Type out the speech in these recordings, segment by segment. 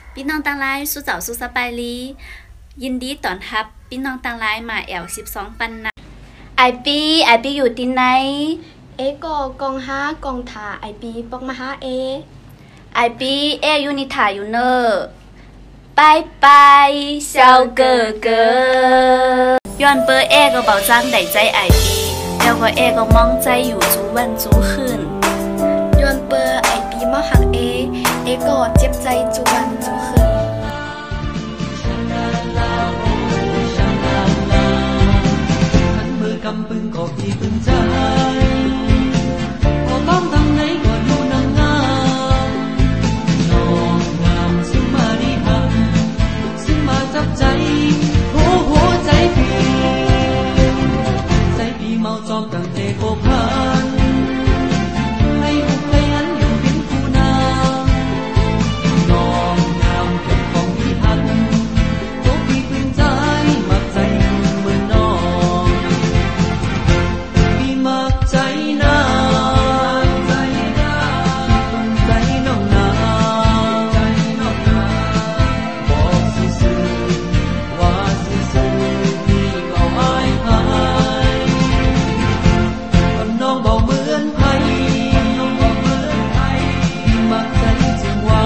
พี่น้องต่างหลายสู้เจ้าสู้สบายลียินดีต้อนรับพี่น้องต่างหลายมาแอล12ปันนะไอปีอยู่ที่ไหนเอก็กองห้ากองถาไอปีปอกมาหาไอปีอยู่นิถาอยู่เนอ拜拜小哥哥ย้อนเปอก็เบาจังได้ใจไอปีแล้วก็ก็มองใจอยู่จูวันจูขึ้นย้อนเปอไอปีมาหักเอก็เจ็บใจจูวันจูขึ้นกำปึงก็พี่ปึงใจพอต้องทำไหนก็ดูนางงามน้องงามซึ่งมาดีหักซึ่งมาจับใจหัวใจพี่เมาจอมตั้งแต่โกพันให้หุบให้หันอยู่เป็นคู่นางน้องงามเป็นของพี่หักโอ้พี่ปึงใจมักใจเหมือนน้องมักใจนาใจน้องนาบอกซื่อว่าซื่อพี่เมาอายหายน้องบอกเหมือนไผพี่มักใจจริงว่า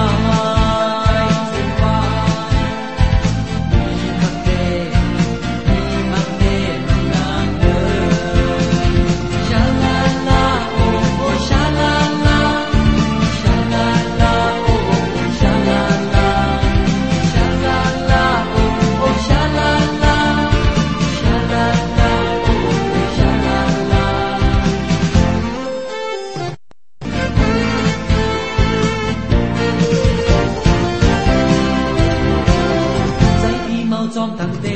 พี่มักเด้น้องนางเด้อชาลาลาโอ้โอ้ชาลาลาชาลาลาโอ้โอ้ชาลาลาชาลาลาโอ้โอ้ชาลาลาชาลาลาโอ้โอ้ชาลาลาใจพี่เมาจอมตั้งแต่